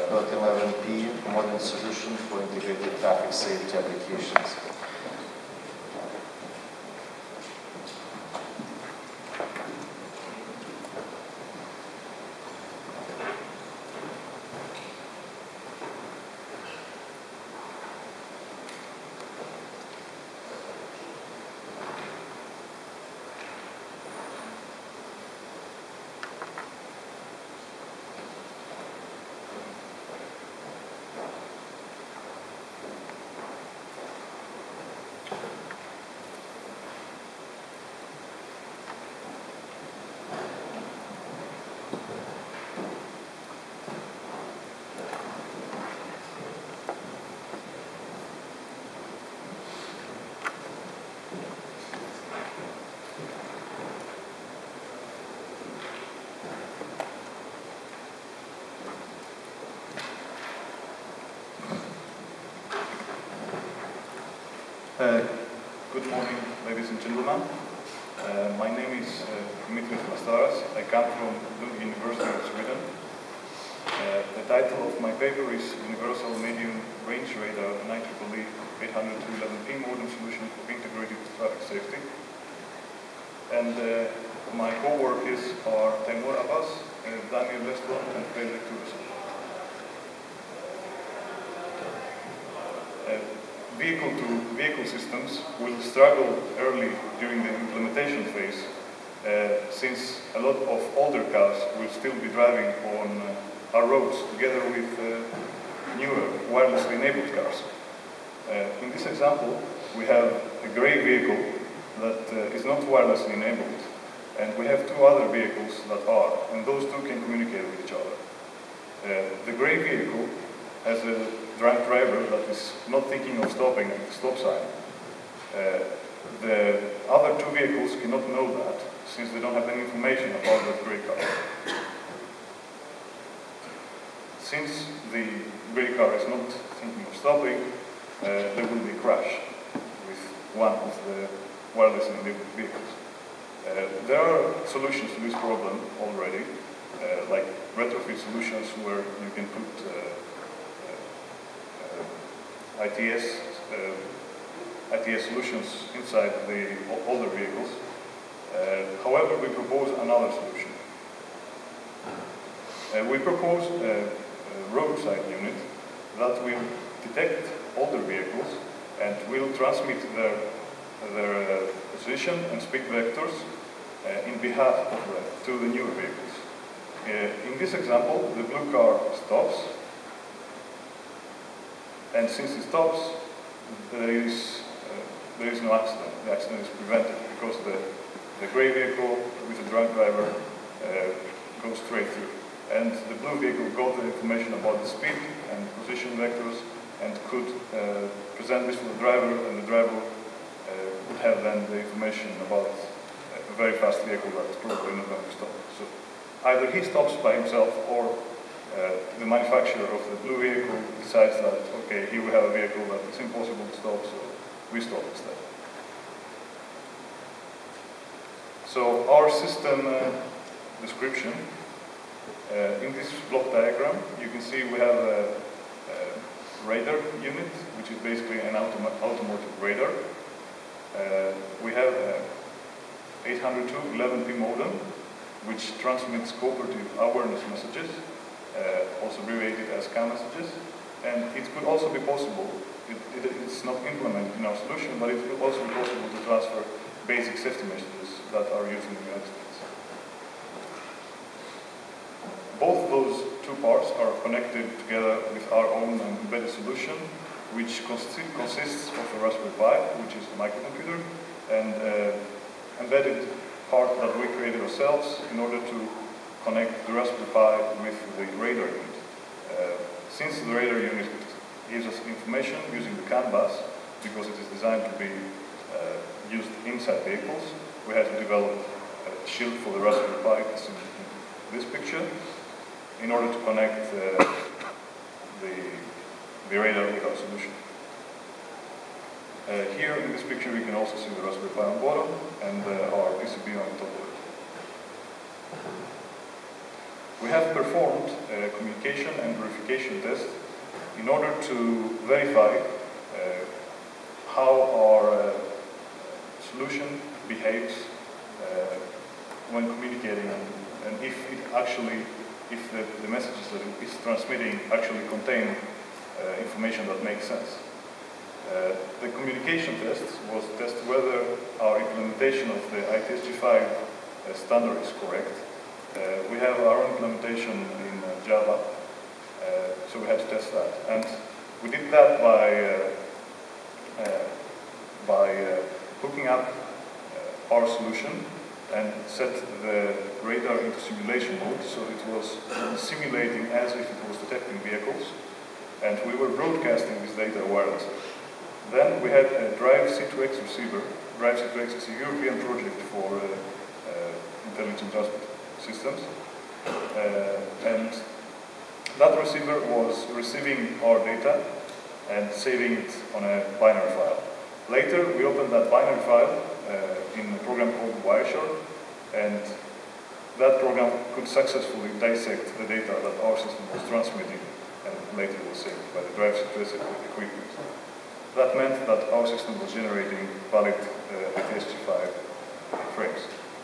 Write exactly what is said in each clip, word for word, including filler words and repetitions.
L T eleven P modern solution for integrated traffic safety applications. Uh, good morning, ladies and gentlemen. Uh, my name is uh, Dimitris Vlastaras. I come from Lund University of Sweden. Uh, the title of my paper is Universal Medium Range Radar and I triple E eight oh two eleven P modern solution for integrated traffic safety. And uh, my co-workers are Timur Abbas, uh, Daniel Leston, and Fredrik Turesson. Vehicle-to-vehicle systems will struggle early during the implementation phase, uh, since a lot of older cars will still be driving on uh, our roads together with uh, newer wirelessly enabled cars. Uh, in this example, we have a grey vehicle that uh, is not wirelessly enabled, and we have two other vehicles that are, and those two can communicate with each other. Uh, the grey vehicle has a drunk driver that is not thinking of stopping at the stop sign. Uh, the other two vehicles cannot know that, since they don't have any information about that grey car. Since the grey car is not thinking of stopping, uh, there will be a crash with one of the wirelessly enabled vehicles. Uh, there are solutions to this problem already, uh, like retrofit solutions where you can put uh, I T S, uh, I T S solutions inside the older vehicles. Uh, however, we propose another solution. Uh, we propose a, a roadside unit that will detect older vehicles and will transmit their, their uh, position and speed vectors uh, in behalf of uh, to the newer vehicles. Uh, in this example, the blue car stops. And since it stops, there is, uh, there is no accident. The accident is prevented because the, the grey vehicle with the drunk driver uh, goes straight through. And the blue vehicle got the information about the speed and position vectors and could uh, present this to the driver, and the driver uh, would have then the information about a very fast vehicle that is probably not going to stop. So either he stops by himself, or Uh, the manufacturer of the blue vehicle decides that, okay, here we have a vehicle that is impossible to stop, so we stop instead. So our system uh, description, uh, in this block diagram, you can see we have a, a radar unit, which is basically an autom automotive radar. Uh, we have a eight oh two eleven P modem, which transmits cooperative awareness messages, Uh, also abbreviated as C A M messages, and it could also be possible, it, it, it's not implemented in our solution, but it could also be possible to transfer basic safety messages that are used in the United States. Both those two parts are connected together with our own embedded solution, which consi consists of a Raspberry Pi, which is a microcomputer, and uh, embedded part that we created ourselves in order to connect the Raspberry Pi with the radar unit. Uh, since the radar unit gives us information using the CAN bus, because it is designed to be uh, used inside vehicles, we had to develop a shield for the Raspberry Pi, as in this picture, in order to connect uh, the, the radar with our solution. Uh, here in this picture we can also see the Raspberry Pi on bottom and uh, our P C B on top of it. We have performed a communication and verification test in order to verify uh, how our uh, solution behaves uh, when communicating, and, and if it actually, if the, the messages that it is transmitting actually contain uh, information that makes sense. Uh, the communication test was to test whether our implementation of the I T S G five uh, standard is correct. Uh, we have our own implementation in uh, Java, uh, so we had to test that. And we did that by, uh, uh, by uh, hooking up uh, our solution and set the radar into simulation mode, so it was simulating as if it was detecting vehicles, and we were broadcasting this data wirelessly. Then we had a Drive C two X receiver. Drive C two X is a European project for uh, uh, intelligent transport systems. Uh, and that receiver was receiving our data and saving it on a binary file. Later, we opened that binary file uh, in a program called Wireshark, and that program could successfully dissect the data that our system was transmitting, and later was saved by the Drive C two X equipment. That meant that our system was generating valid uh, I T S G five frames.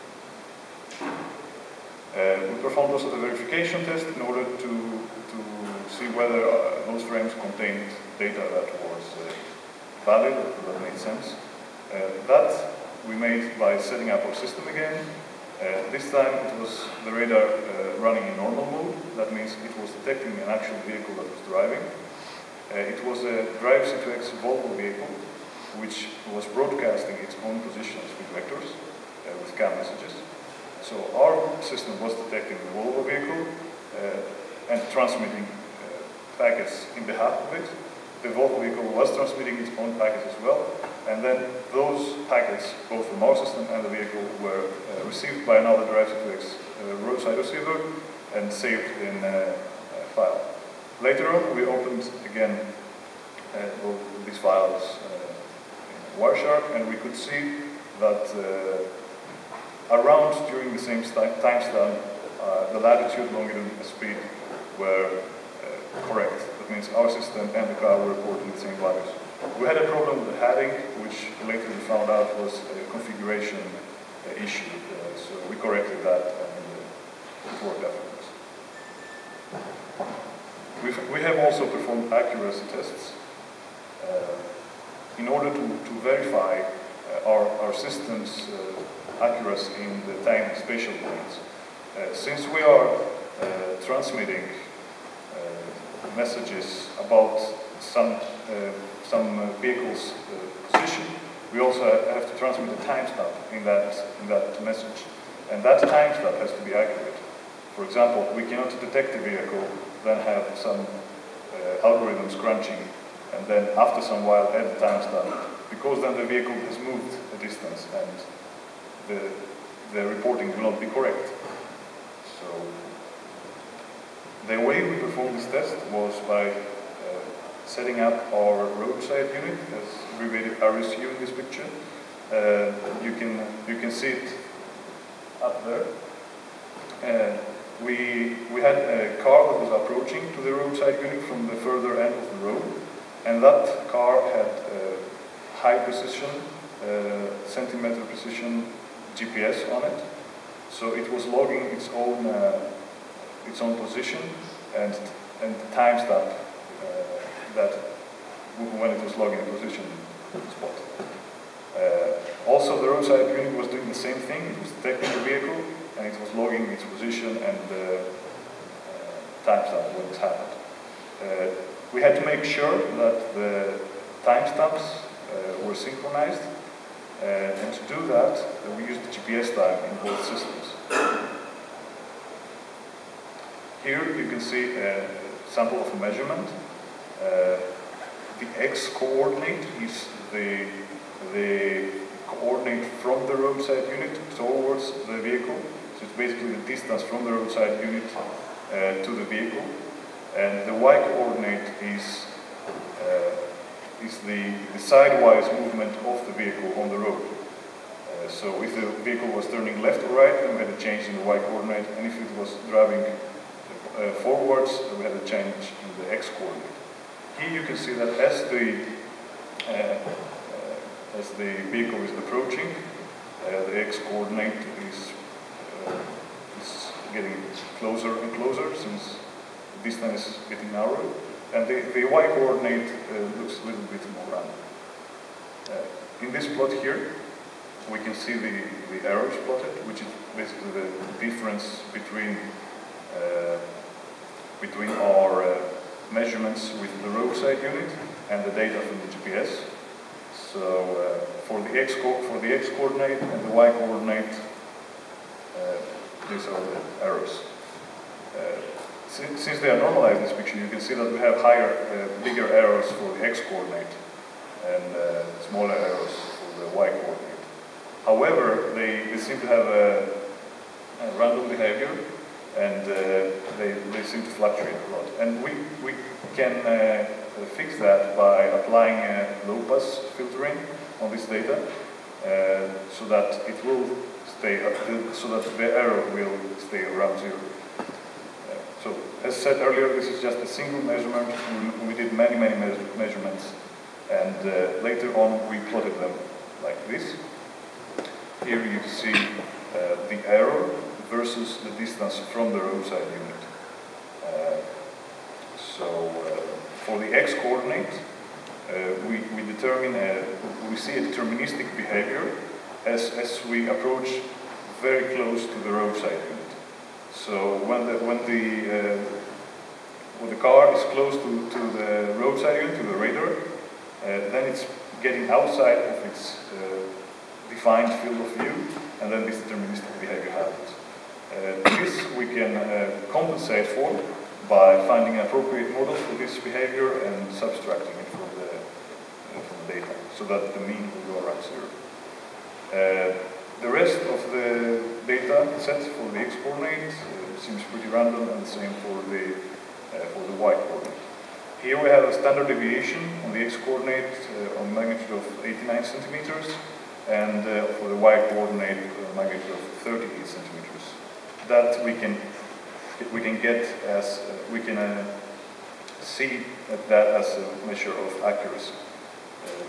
Uh, we performed also the verification test in order to, to see whether uh, those frames contained data that was uh, valid, or that made sense. Uh, that we made by setting up our system again. Uh, this time it was the radar uh, running in normal mode. That means it was detecting an actual vehicle that was driving. Uh, it was a Drive C two X Volvo vehicle, which was broadcasting its own positions with vectors, uh, with cam messages. So our system was detecting the Volvo vehicle uh, and transmitting uh, packets in behalf of it. The Volvo vehicle was transmitting its own packets as well, and then those packets, both from our system and the vehicle, were uh, received by another Drive C two X uh, roadside receiver and saved in a, a file. Later on, we opened again uh, these files uh, in Wireshark, and we could see that uh, around during the same time stamp, uh, the latitude, longitude, and speed were uh, correct. That means our system and the car were reporting the same values. We had a problem with the heading, which later we found out was a configuration uh, issue. Uh, so we corrected that, and uh, it worked afterwards. We've, we have also performed accuracy tests uh, in order to, to verify uh, our, our system's uh, accuracy in the time and spatial domains. Uh, since we are uh, transmitting uh, messages about some, uh, some uh, vehicle's uh, position, we also have to transmit a timestamp in that, in that message. And that timestamp has to be accurate. For example, we cannot detect a vehicle, then have some uh, algorithms crunching, and then after some while add the timestamp, because then the vehicle has moved a distance and the, the reporting will not be correct. So the way we performed this test was by uh, setting up our roadside unit, as abbreviated R S U in this picture. Uh, you can you can see it up there. Uh, we we had a car that was approaching to the roadside unit from the further end of the road, and that car had uh, high precision, uh, centimeter precision G P S on it. So it was logging its own uh, its own position and and the timestamp uh, that when it was logging a position spot. Uh, also, the roadside unit was doing the same thing. It was detecting the vehicle and it was logging its position and the uh, timestamp when it happened. Uh, we had to make sure that the timestamps uh, were synchronized, uh, and to do that, uh, we used the G P S time in both systems. Here you can see a sample of a measurement. Uh, the x-coordinate is the, the coordinate from the roadside unit towards the vehicle. So it's basically the distance from the roadside unit uh, to the vehicle. And the y-coordinate is, uh, is the, the sidewise movement of the vehicle on the road. Uh, so if the vehicle was turning left or right, then we had a change in the y-coordinate, and if it was driving uh, forwards, we have a change in the x-coordinate. Here you can see that as the uh, uh, as the vehicle is approaching, uh, the x-coordinate is, uh, is getting closer and closer since the distance is getting narrower, and the, the y-coordinate uh, looks a little bit more random. Uh, in this plot here, we can see the, the errors plotted, which is basically the difference between uh, between our uh, measurements with the roadside unit and the data from the G P S. So uh, for the x co for the x coordinate and the y coordinate, uh, these are the errors. Uh, since, since they are normalized in this picture, you can see that we have higher, uh, bigger errors for the x coordinate and uh, smaller errors for the y coordinate. However, they, they seem to have a, a random behavior, and uh, they, they seem to fluctuate a lot. And we, we can uh, fix that by applying uh, low-pass filtering on this data, uh, so that it will stay, up to, so that the error will stay around zero. Uh, so, as said earlier, this is just a single measurement. We, we did many, many me measurements, and uh, later on we plotted them like this. Here you see uh, the error versus the distance from the roadside unit. Uh, so uh, for the x-coordinate, uh, we, we determine, a, we see a deterministic behavior as, as we approach very close to the roadside unit. So when the, when the, uh, when the car is close to, to the roadside unit, to the radar, uh, then it's getting outside of its uh, defined field of view, and then this deterministic behavior happens. Uh, this we can uh, compensate for by finding an appropriate model for this behavior and subtracting it from the, uh, from the data, so that the mean will go around zero. Uh, the rest of the data set for the x-coordinate uh, seems pretty random, and the same for the, uh, for the y-coordinate. Here we have a standard deviation on the x-coordinate uh, on magnitude of eighty-nine centimeters, and uh, for the y-coordinate uh, magnitude of thirty-eight centimeters. That we can we can get as uh, we can uh, see that as a measure of accuracy. Uh,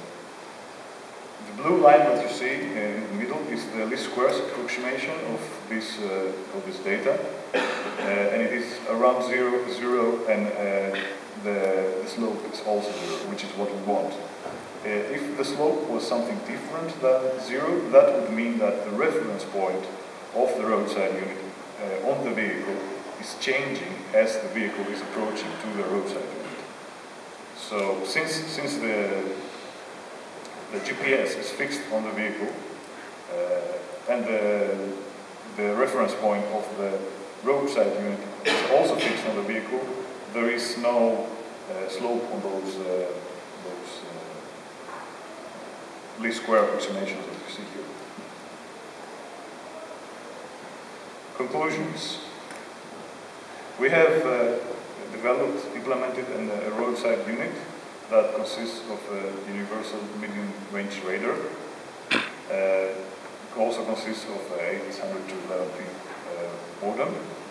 the blue line that you see in the middle is the least squares approximation of this uh, of this data, uh, and it is around zero, zero, and uh, the, the slope is also zero, which is what we want. Uh, if the slope was something different than zero, that would mean that the reference point of the roadside unit uh, on the vehicle is changing as the vehicle is approaching to the roadside unit. So since, since the, the G P S is fixed on the vehicle, uh, and the, the reference point of the roadside unit is also fixed on the vehicle, there is no uh, slope on those, uh, those uh, least square approximations that you see here. Conclusions. We have uh, developed, implemented an, a roadside unit that consists of a universal medium-range radar. Uh, it also consists of a eight hundred two eleven P uh, modem.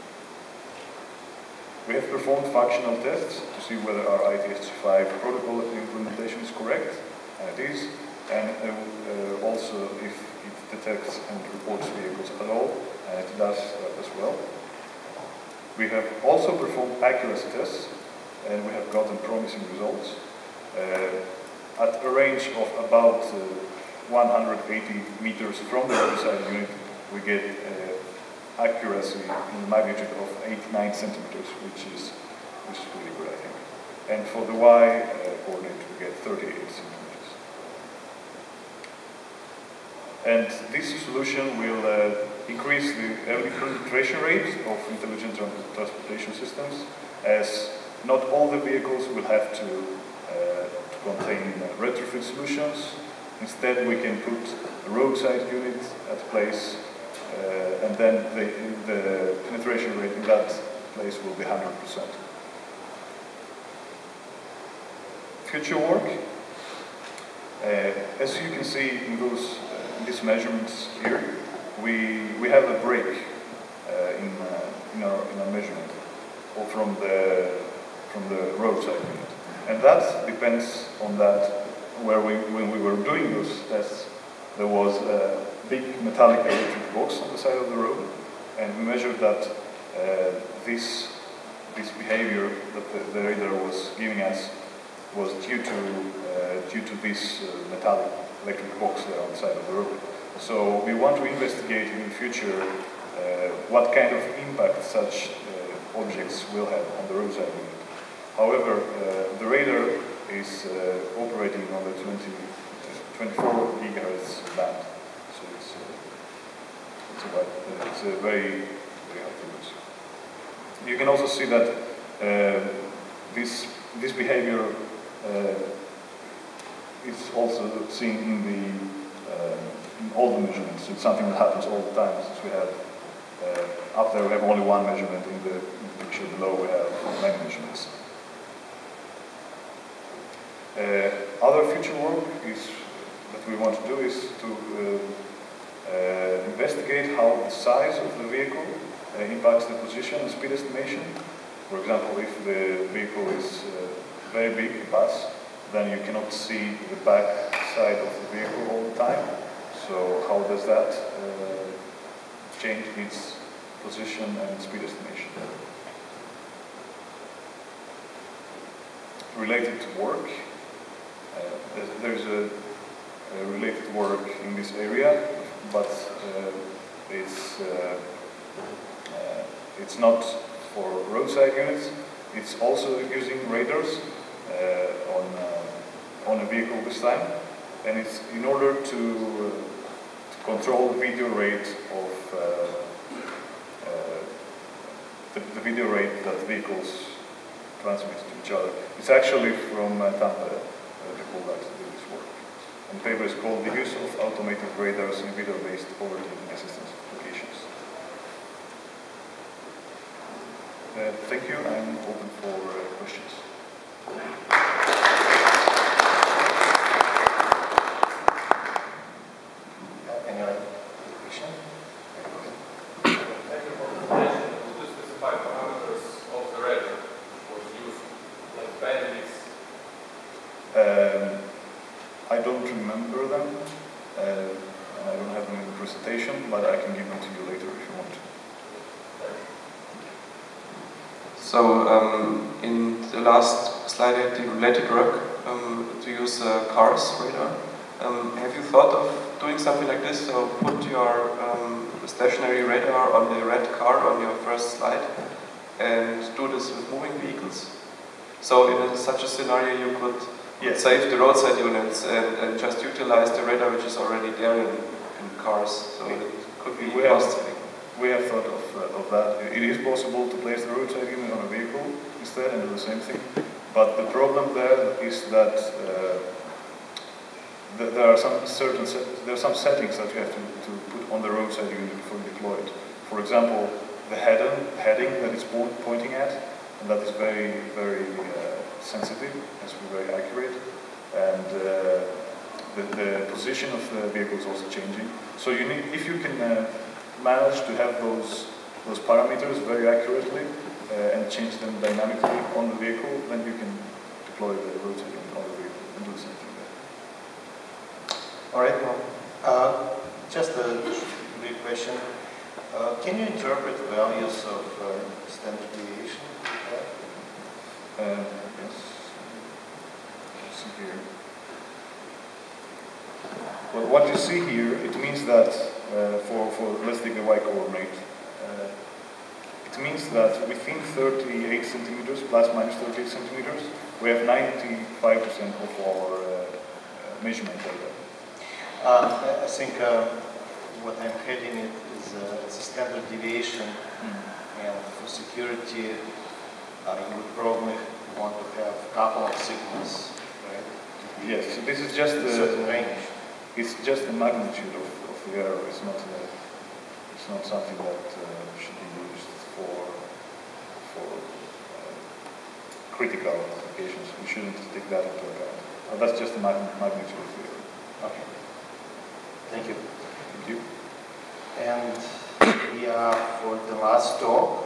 We have performed functional tests to see whether our I T S G five protocol implementation is correct, and it is, and uh, uh, also if it detects and reports vehicles at all, and it does uh, as well. We have also performed accuracy tests, and we have gotten promising results. Uh, at a range of about uh, one hundred eighty meters from the roadside unit, we get uh, accuracy in the magnitude of eighty-nine centimeters, which is, which is pretty good, I think. And for the Y uh, coordinate, we get thirty-eight centimeters. And this solution will uh, increase the early penetration rate of intelligent tra transportation systems, as not all the vehicles will have to, uh, to contain uh, retrofit solutions. Instead, we can put a roadside unit at place, uh, and then the, the penetration rate in that place will be one hundred percent. Future work. Uh, as you can see in those uh, in these measurements here, we we have a break uh, in uh, in our in our measurement. or from the from the roadside unit. And that depends on that. Where we, when we were doing those tests, there was a big metallic electric box on the side of the road, and we measured that uh, this this behavior that the, the radar was giving us was due to uh, due to this uh, metallic electric box there on the side of the road. So we want to investigate in the future uh, what kind of impact such uh, objects will have on the roadside unit. However, uh, the radar is uh, operating on the twenty, twenty-four gigahertz band, so it's uh, it's, about, uh, it's a very very high frequency. You can also see that uh, this this behavior uh, is also seen in the uh, in all the measurements. It's something that happens all the time, since we have uh, up there we have only one measurement. In the, in the picture below we have many measurements. Uh, other future work is that we want to do is to uh, uh, investigate how the size of the vehicle uh, impacts the position and speed estimation. For example, if the vehicle is uh, very big, a bus, then you cannot see the back side of the vehicle all the time. So how does that uh, change its position and speed estimation? Related to work, Uh, there's a, a related work in this area, but uh, it's uh, uh, it's not for roadside units. It's also using radars uh, on uh, on a vehicle this time, and it's in order to, uh, to control the video rate of uh, uh, the, the video rate that vehicles transmit to each other. It's actually from uh, Tampere. That to do this work. And the paper is called The Use of Automated Radars in Video-Based Overtaking Assistance Applications. Uh, thank you. I'm open for uh, questions. Uh, any other question? Thank you for the presentation. Could you specify parameters of the radar was used, like bandwidth? Um, I don't remember them, uh, and I don't have them in the presentation, but I can give them to you later if you want to. So, um, in the last slide, I had the related work um, to use uh, cars radar. Um, have you thought of doing something like this? So, put your um, stationary radar on the red car on your first slide, and do this with moving vehicles. So, in a, such a scenario, you could Yes. save the roadside units and, and just utilize the radar which is already there in, in cars. So it could be we have, cost saving. we have thought of, uh, of that. It is possible to place the roadside unit on a vehicle instead and do the same thing. But the problem there is that uh, th there are some certain set there are some settings that you have to, to put on the roadside unit before you deploy it. For example, the heading, heading that it's po pointing at, and that is very, very uh, sensitive, has to be very accurate, and uh, the, the position of the vehicle is also changing. So you need, if you can uh, manage to have those those parameters very accurately uh, and change them dynamically on the vehicle, then you can deploy the roadside unit on the vehicle and do the same thing there. All right. Well, uh, just a brief question. Uh, can you interpret values of uh, standard deviation? Uh, yes. See here. Well, what you see here, it means that uh, for, for let's take the y coordinate. Uh, it means that within thirty-eight centimeters, plus minus thirty-eight centimeters, we have ninety-five percent of our uh, uh, measurement data. Uh, I think uh, what I'm heading it is uh, it's a standard deviation, Mm. and for security, uh, you would probably want to have a couple of signals, right? Yes, so this is just A certain the range. it's just the magnitude of, of the error. It's not a, it's not something that uh, should be used for for uh, critical applications. We shouldn't take that into account. But that's just the mag magnitude of the error. Okay. Thank you. Thank you. And we are for the last talk.